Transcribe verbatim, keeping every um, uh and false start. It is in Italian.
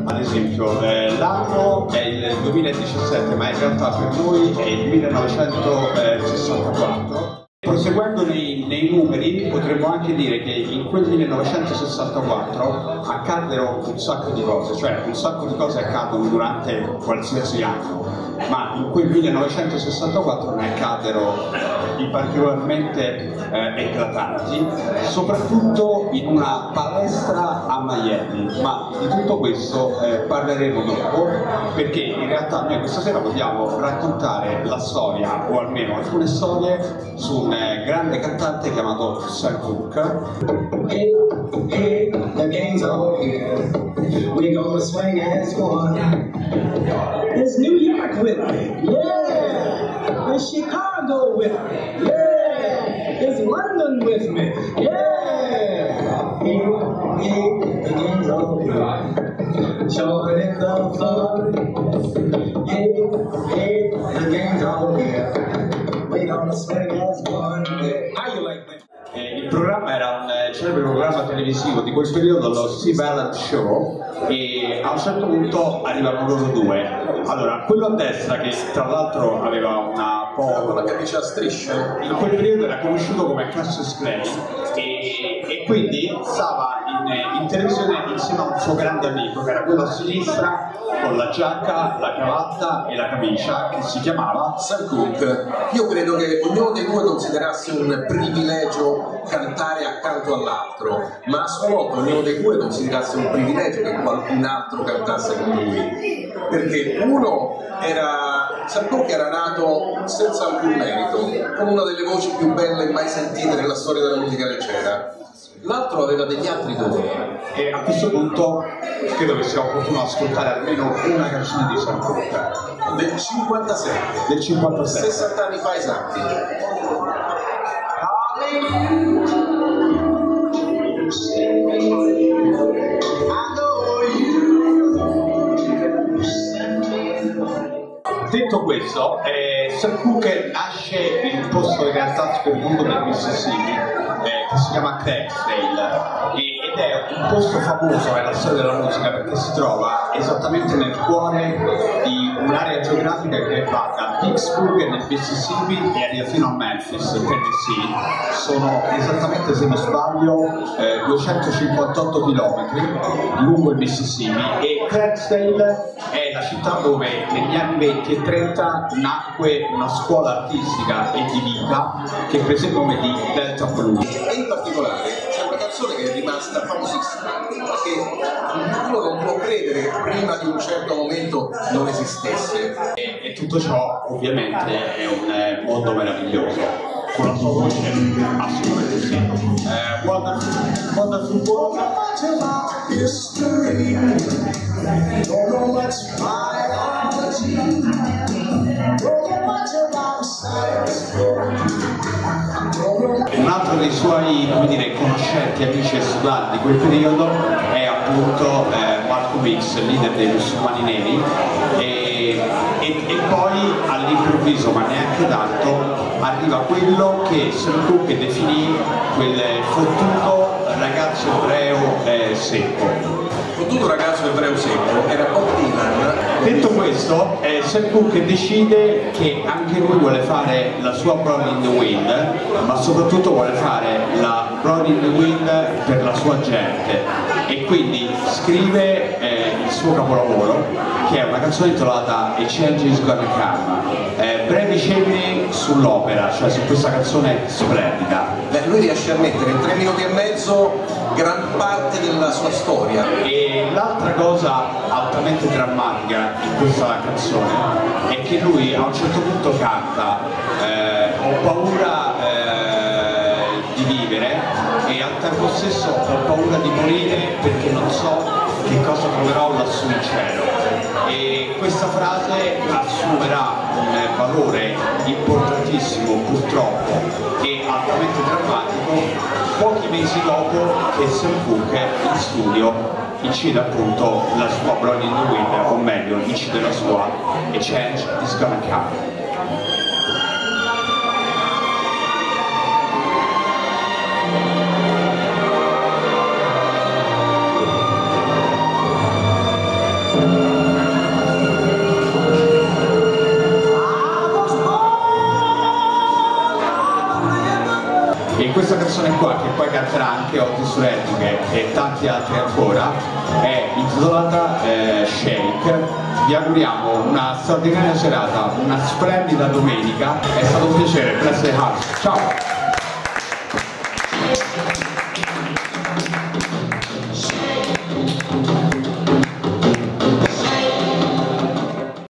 ad esempio eh, l'anno è il duemiladiciassette, ma in realtà per noi è il millenovecentosessantaquattro. Proseguendo nei, nei numeri, potremmo anche dire che in quel millenovecentosessantaquattro accaddero un sacco di cose, cioè un sacco di cose accadono durante qualsiasi anno, ma in quel millenovecentosessantaquattro ne accaddero di particolarmente eh, eclatanti, soprattutto in una palestra a Miami, ma di tutto questo eh, parleremo dopo, perché in realtà noi questa sera vogliamo raccontare la storia, o almeno alcune storie, su un eh, grande cantante chiamato Sam Cooke. Hey, hey, the gang's all here. We gonna swing as one. There's New York with me, yeah. There's Chicago with me, yeah. There's London with me, yeah. Hey, hey, the gang's all here. Join the fun. Hey, hey, the gang's all here. We gonna swing as one. How you like that? Eh, il programma era un eh, celebre programma televisivo di quel periodo, lo Steve Allen Show, e a un certo punto arrivano loro due. Allora, quello a destra, che tra l'altro aveva una po' con la camicia a strisce, in quel periodo era conosciuto come Cassius Clay, e, e quindi stava in, in televisione insieme a un suo grande amico, che era quello a sinistra, con la giacca, la cravatta e la camicia, che si chiamava Sam Cooke. Io credo che ognuno dei due considerasse un privilegio cantare accanto all'altro, ma a sua volta ognuno dei due considerasse un privilegio che qualcun altro cantasse con lui, perché uno era Sam Cooke era nato senza alcun merito, con una delle voci più belle mai sentite nella storia della musica leggera. L'altro aveva degli altri doni, e a questo punto credo che sia opportuno ascoltare almeno una canzone di Sam Cooke del cinquantasei, del cinquantasei, sessanta anni fa esatti. Detto questo, eh, Sam Cooke nasce in un posto in realtà sperduto del Mississippi, eh, che si chiama Clarksdale, e, ed è un posto famoso nella storia della musica perché si trova esattamente nel cuore di un'area geografica che va da Pittsburgh nel Mississippi e arriva fino a Memphis, Tennessee. Sono esattamente, se non sbaglio, eh, duecentocinquantotto chilometri lungo il Mississippi, e Clarksdale è la città dove negli anni venti e trenta nacque una scuola artistica e di vita che prese il nome di Delta Blues. E in particolare c'è una canzone che è rimasta famosissima, perché uno non può credere che prima di un certo momento non esistesse. E, e tutto ciò ovviamente è un eh, mondo meraviglioso, con la sua voce assolutamente sì. Eh, wonderful, wonderful world. History, don't know much biology, don't know much about science. Un altro dei suoi, come dire, conoscenti, amici e studenti di quel periodo è appunto eh, Malcolm X, leader dei musulmani neri, e, e, e poi all'improvviso, ma neanche tanto, arriva quello che Sam Cooke definì quel fottuto ragazzo ebreo eh, secco. Fottuto ragazzo ebreo secco era Bob Dylan. Detto questo, eh, Sam Cooke decide che anche lui vuole fare la sua Blowing in the Wind, ma soprattutto vuole fare la Blowing in the Wind per la sua gente, e quindi scrive eh, il suo capolavoro, che è una canzone intitolata A Change Is Gonna Come, eh, brevi cenni sull'opera, cioè su questa canzone splendida. Beh, lui riesce a mettere in tre minuti e mezzo gran parte della sua storia. E l'altra cosa altamente drammatica in questa canzone è che lui a un certo punto canta eh, ho paura eh, di vivere, e al tempo stesso ho paura di morire perché non so che cosa troverò lassù in cielo. E questa frase assumerà un valore importantissimo, purtroppo, e altamente drammatico pochi mesi dopo che Sam Cooke in studio incide appunto la sua Blowing in the Wind, o meglio incide la sua A Change Is Gonna Come. questa canzone qua, che poi canterà anche Otis Redding e tanti altri ancora, è intitolata eh, Shake. Vi auguriamo una straordinaria serata, una splendida domenica, è stato un piacere, bless the house, ciao!